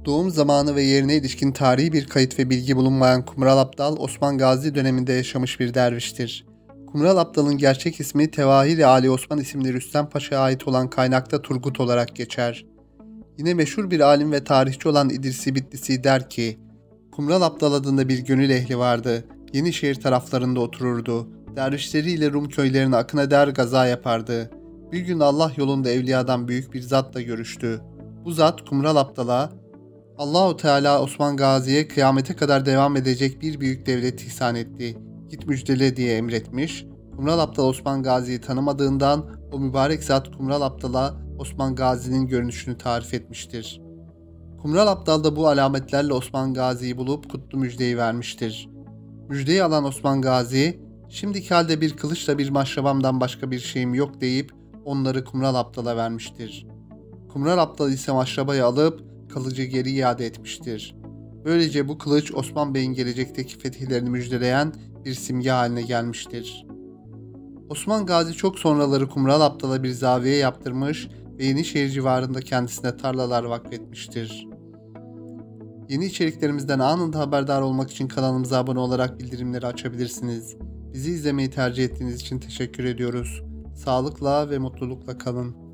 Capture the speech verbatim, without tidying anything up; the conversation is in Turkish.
Doğum zamanı ve yerine ilişkin tarihi bir kayıt ve bilgi bulunmayan Kumral Abdal, Osman Gazi döneminde yaşamış bir derviştir. Kumral Abdal'ın gerçek ismi Tevahir-i Ali Osman isimli Rüstem Paşa'ya ait olan kaynakta Turgut olarak geçer. Yine meşhur bir alim ve tarihçi olan İdrisi Bitlisi der ki, Kumral Abdal adında bir gönül ehli vardı. Yenişehir taraflarında otururdu. Dervişleriyle Rum köylerine akın eder, gaza yapardı. Bir gün Allah yolunda evliyadan büyük bir zatla görüştü. Bu zat Kumral Abdal'a, Allahu Teala Osman Gazi'ye kıyamete kadar devam edecek bir büyük devlet ihsan etti. Git müjdele diye emretmiş. Kumral Abdal Osman Gazi'yi tanımadığından o mübarek zat Kumral Abdal'a Osman Gazi'nin görünüşünü tarif etmiştir. Kumral Abdal da bu alametlerle Osman Gazi'yi bulup kutlu müjdeyi vermiştir. Müjdeyi alan Osman Gazi, şimdiki halde bir kılıçla bir maşrabamdan başka bir şeyim yok deyip onları Kumral Abdal'a vermiştir. Kumral Abdal ise maşrabayı alıp kılıcı geri iade etmiştir. Böylece bu kılıç Osman Bey'in gelecekteki fetihlerini müjdeleyen bir simge haline gelmiştir. Osman Gazi çok sonraları Kumral Abdal'a bir zaviye yaptırmış ve Yenişehir civarında kendisine tarlalar vakfetmiştir. Yeni içeriklerimizden anında haberdar olmak için kanalımıza abone olarak bildirimleri açabilirsiniz. Bizi izlemeyi tercih ettiğiniz için teşekkür ediyoruz. Sağlıkla ve mutlulukla kalın.